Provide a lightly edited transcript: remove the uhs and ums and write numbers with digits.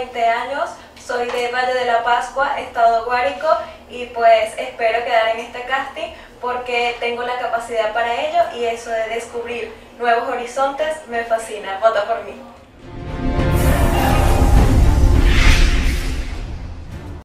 20 años, soy de Valle de la Pascua, Estado Guárico, y pues espero quedar en este casting porque tengo la capacidad para ello y eso de descubrir nuevos horizontes me fascina. Vota por mí.